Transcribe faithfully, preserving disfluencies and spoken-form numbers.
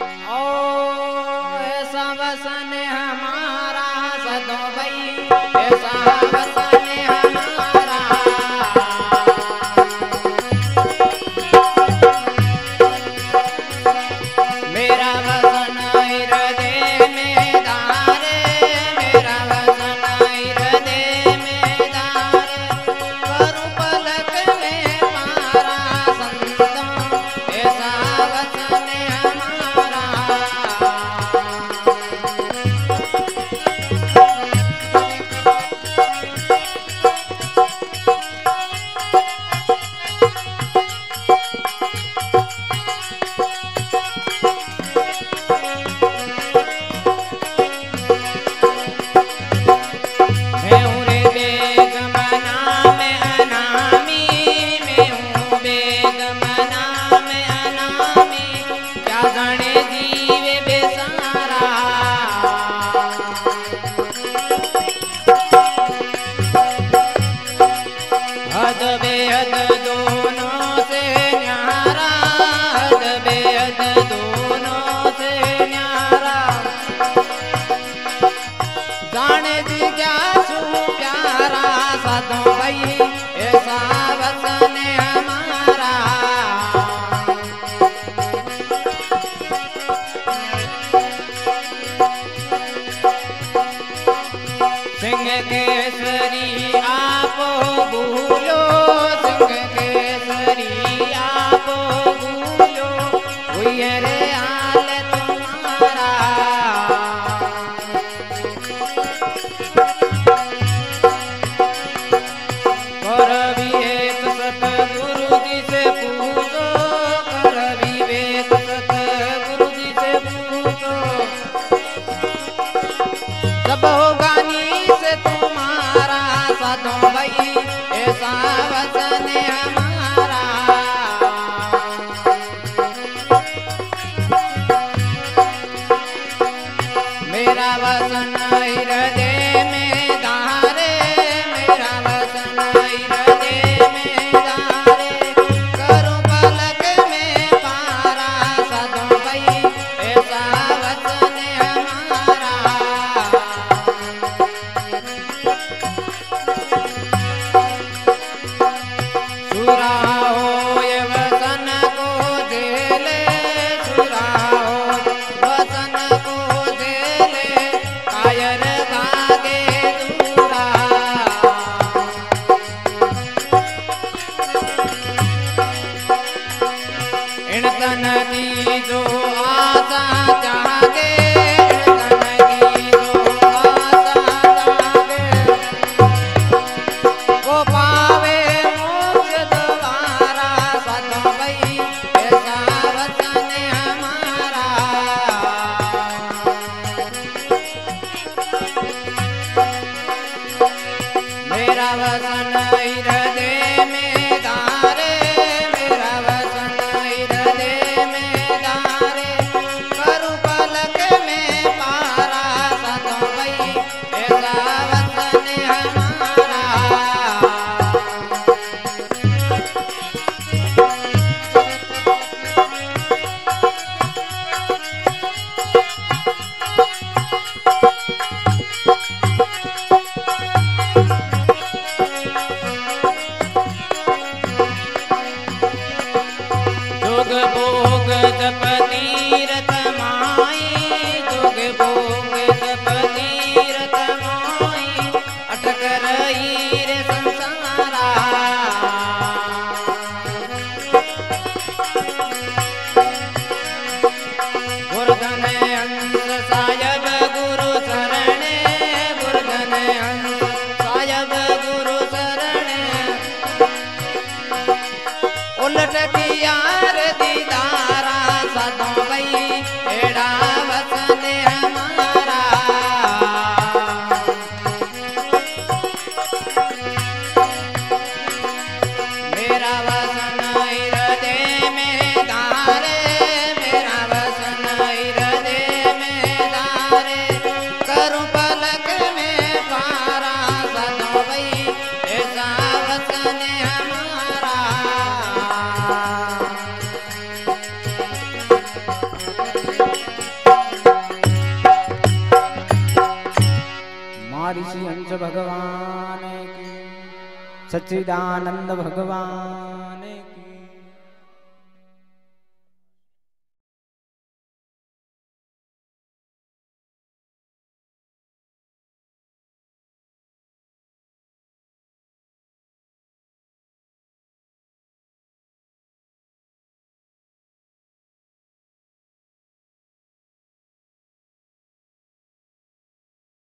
ओ ऐसा वसन हमारा सदो भाई, ऐसा वसन हमारा। मेरा वसन हृदय में धारे, मेरा वसन हृदय में धारे, करूं पलक में मारा संतों, ऐसा वसन हमारा। मैं हूँ रे बेगमना में अनामी, मैं हूँ बेगमना में अनामी, क्या जाने जीवे बेसारा। हद बेहद दोनों से न्यारा, हद बेहद दोनों से न्यारा, जाने जी क्या सू प्यारा सदो भाई, ऐसा वसन हमारा। सिंह केसरी आप भूलो, सिंह केसरी आप भूलो, हुई रे हाल तुम्हारा। कर विवेक सतगुरु जी से पूछो, कर विवेक सतगुरु जी से पूछो, जब होगा नी से तुम्हारा सदो भाई, ऐसा वसन हमारा। मेरा वसन हृदय में धारे, मेरा वसन हृदय में धारे, करूं पलक में पारा सदो भाई, ऐसा वसन हमारा। सुरा हो ये वसन को झेले, सुरा हो वसन को झेले, कायर भागे दूरा। इन तन की जो आशा जागे, इन तन की जो आशा जागे, वो पावे मोक्ष द्वारा सदो भाई, ऐसा वसन हमारा। मेरा वसन हृदय में धारे, मेरा वसन हृदय में धारे, करूं पलक में पारा सदो भाई, ऐसा वसन हमारा। जोग भोग जप तीरथ माई, जोग भोग जप तीरथ माई, अटक रही रे संसारा। गुरधन हंस सायब गुरु शरणे, गुरधन हंस सायब गुरु शरणे, उलट किया रे दीदारा सदो भाई, एड़ा वसन हमारा। भगवान की, सच्चिदानंद भगवान की।